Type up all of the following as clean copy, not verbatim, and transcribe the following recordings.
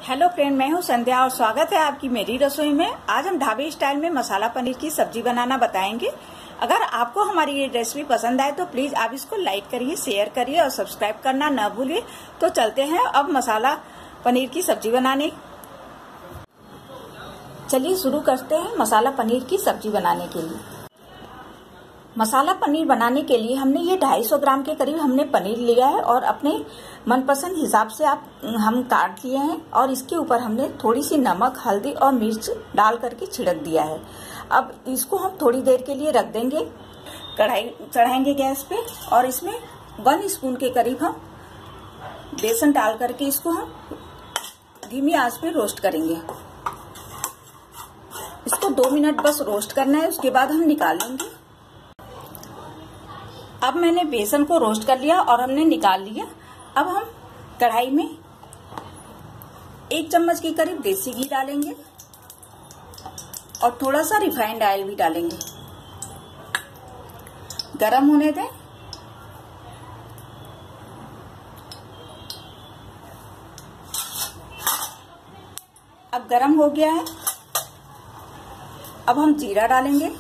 Hello friend, मैं हूं संध्या और स्वागत है आपकी मेरी रसोई में। आज हम ढाबे स्टाइल में मसाला पनीर की सब्जी बनाना बताएंगे। अगर आपको हमारी ये रेसिपी पसंद आए तो प्लीज आप इसको लाइक करिए, शेयर करिए और सब्सक्राइब करना न भूलिए। तो चलते हैं अब मसाला पनीर की सब्जी बनाने। चलिए शुरू करते हैं मसाला पनीर की सब्जी बनाने के लिए। मसाला पनीर बनाने के लिए हमने ये 250 ग्राम के करीब हमने पनीर लिया है और अपने मनपसंद हिसाब से हम काट लिए हैं और इसके ऊपर हमने थोड़ी सी नमक, हल्दी और मिर्च डाल करके छिड़क दिया है। अब इसको हम थोड़ी देर के लिए रख देंगे। कढ़ाई चढ़ाएंगे गैस पे और इसमें 1 स्पून के करीब हम बेसन डाल करके इसको हम धीमी आंच पे रोस्ट करेंगे। इसको 2 मिनट बस रोस्ट करना है, उसके बाद हम निकाल लेंगे। अब मैंने बेसन को रोस्ट कर लिया और हमने निकाल लिया। अब हम कढ़ाई में 1 चम्मच के करीब देसी घी डालेंगे और थोड़ा सा रिफाइंड ऑयल भी डालेंगे। गरम होने दें। अब गरम हो गया है। अब हम जीरा डालेंगे,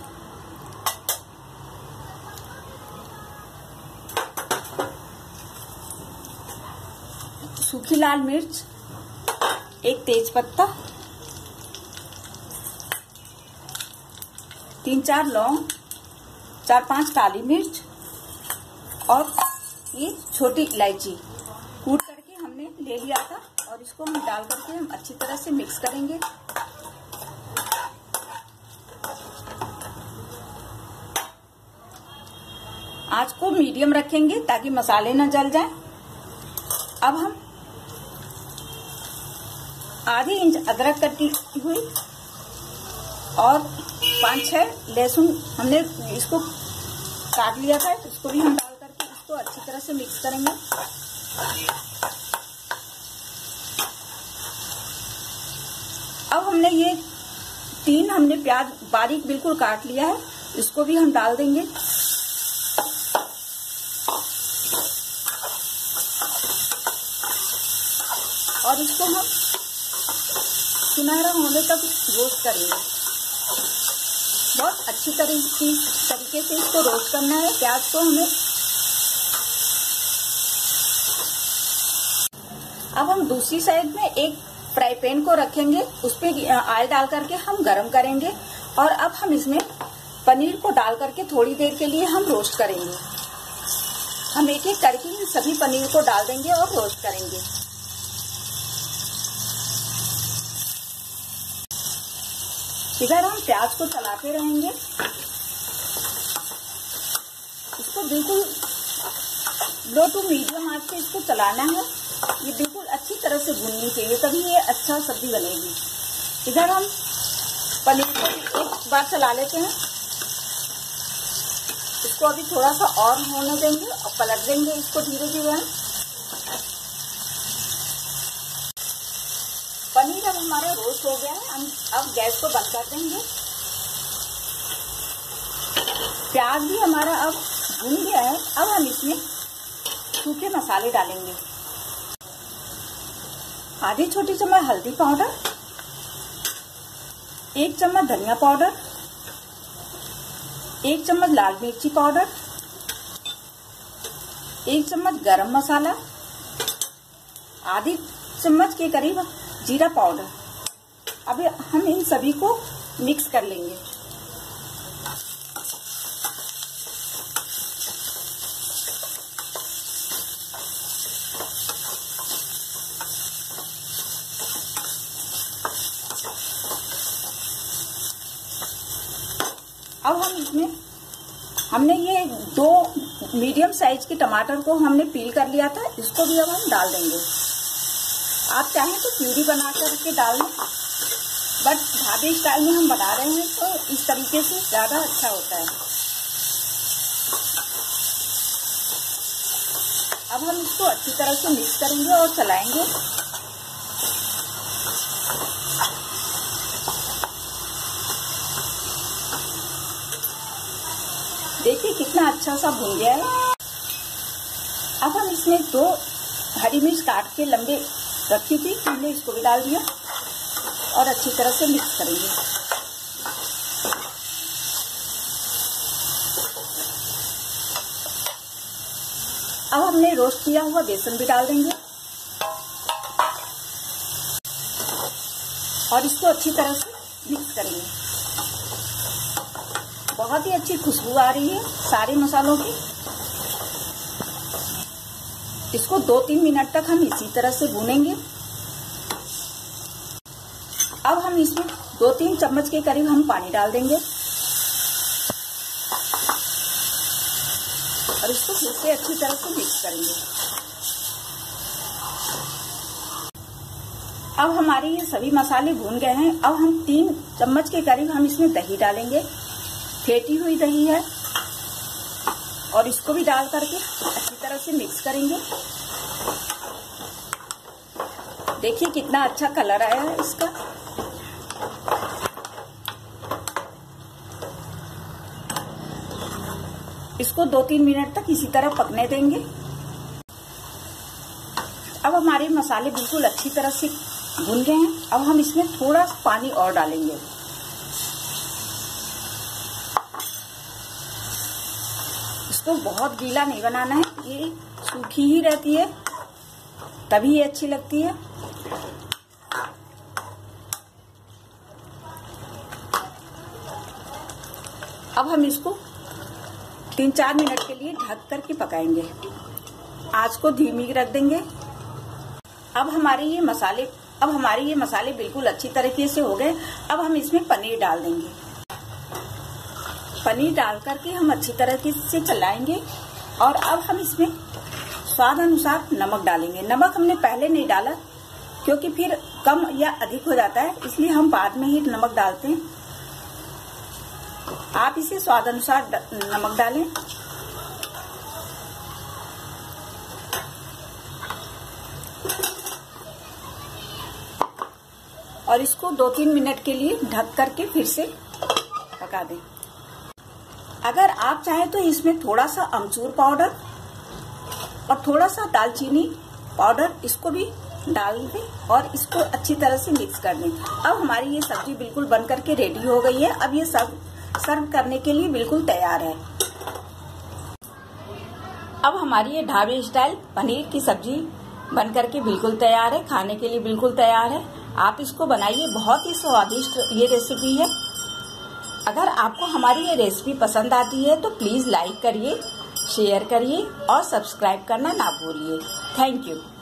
सूखी लाल मिर्च, 1 तेज पत्ता, 3-4 लौंग, 4-5 काली मिर्च और ये छोटी इलायची कूट करके हमने ले लिया था और इसको हम डाल करके हम अच्छी तरह से मिक्स करेंगे। आंच को मीडियम रखेंगे ताकि मसाले न जल जाएं। अब हम आधी इंच अदरक कटी हुई और 5-6 लहसुन हमने इसको काट लिया था, इसको भी हम डाल करके इसको अच्छी तरह से मिक्स करेंगे। अब हमने ये 3 हमने प्याज बारीक बिल्कुल काट लिया है, इसको भी हम डाल देंगे। और इसको हम सुनहरा होने तक रोस्ट करेंगे। बहुत अच्छी तरीके से इसको रोस्ट करना है प्याज को हमें। अब हम दूसरी साइड में एक फ्राई पैन को रखेंगे, उस पे ऑयल डाल करके हम गरम करेंगे और अब हम इसमें पनीर को डाल करके थोड़ी देर के लिए हम रोस्ट करेंगे। हम एक एक करके इन सभी पनीर को डाल देंगे और रोस्ट करेंगे। इधर हम प्याज को चलाते रहेंगे। इसको बिल्कुल लो टू मीडियम आंच पे इसको चलाना है। ये बिल्कुल अच्छी तरह से भुननी चाहिए, तभी ये अच्छा सब्जी बनेगी। इधर हम पनीर को एक बार चला लेते हैं। इसको अभी थोड़ा सा और होने देंगे और पलट देंगे इसको धीरे धीरे। पनीर अब हमारा रोस्ट हो गया है। हम अब गैस को बंद कर देंगे। प्याज भी हमारा अब भुन गया है। अब हम इसमें सूखे मसाले डालेंगे। आधी छोटी चम्मच हल्दी पाउडर, 1 चम्मच धनिया पाउडर, 1 चम्मच लाल मिर्ची पाउडर, 1 चम्मच गरम मसाला, आधी चम्मच के करीब जीरा पाउडर। अब हम इन सभी को मिक्स कर लेंगे। अब हम इसमें हमने ये 2 मीडियम साइज के टमाटर को हमने पील कर लिया था, इसको भी अब हम डाल देंगे। आप चाहें तो प्यूरी बना करके डाल लें, बट ढाबे स्टाइल में हम बना रहे हैं तो इस तरीके से ज्यादा अच्छा होता है। अब हम इसको अच्छी तरह से मिक्स करेंगे और चलाएंगे। देखिए कितना अच्छा सा भुन गया है। अब हम इसमें 2 हरी मिर्च काट के लंबे रखी थी, हमने इसको भी डाल दिया और अच्छी तरह से मिक्स करेंगे। अब हमने रोस्ट किया हुआ बेसन भी डाल देंगे और इसको अच्छी तरह से मिक्स करेंगे। बहुत ही अच्छी खुशबू आ रही है सारे मसालों की। इसको 2-3 मिनट तक हम इसी तरह से भूनेंगे। अब हम इसमें 2-3 चम्मच के करीब हम पानी डाल देंगे और इसको फिर से अच्छी तरह से मिक्स करेंगे। अब हमारे ये सभी मसाले भून गए हैं। अब हम 3 चम्मच के करीब हम इसमें दही डालेंगे, फेंटी हुई दही है, और इसको भी डाल करके अच्छी तरह से मिक्स करेंगे। देखिए कितना अच्छा कलर आया है इसका। इसको 2-3 मिनट तक इसी तरह पकने देंगे। अब हमारे मसाले बिल्कुल अच्छी तरह से भुन गए हैं। अब हम इसमें थोड़ा पानी और डालेंगे। इसको बहुत गीला नहीं बनाना है, ये सूखी ही रहती है तभी ये अच्छी लगती है। अब हम इसको 3-4 मिनट के लिए ढक करके पकाएंगे। आंच को धीमी रख देंगे। अब हमारे ये मसाले बिल्कुल अच्छी तरीके से हो गए। अब हम इसमें पनीर डाल देंगे। पनीर डाल करके हम अच्छी तरीके से चलाएंगे और अब हम इसमें स्वाद अनुसार नमक डालेंगे। नमक हमने पहले नहीं डाला क्योंकि फिर कम या अधिक हो जाता है, इसलिए हम बाद में ही नमक डालते हैं। आप इसे स्वाद अनुसार नमक डालें। और इसको 2-3 मिनट के लिए ढक करके फिर से पका दें। अगर आप चाहें तो इसमें थोड़ा सा अमचूर पाउडर और थोड़ा सा दालचीनी पाउडर इसको भी डाल दें और इसको अच्छी तरह से मिक्स कर दें। अब हमारी ये सब्जी बिल्कुल बन करके रेडी हो गई है। अब ये सर्व करने के लिए बिल्कुल तैयार है। अब हमारी ये ढाबे स्टाइल पनीर की सब्जी बन करके बिल्कुल तैयार है, खाने के लिए बिल्कुल तैयार है। आप इसको बनाइए, बहुत ही स्वादिष्ट ये रेसिपी है। अगर आपको हमारी ये रेसिपी पसंद आती है तो प्लीज लाइक करिए, शेयर करिए और सब्सक्राइब करना ना भूलिए। Thank you.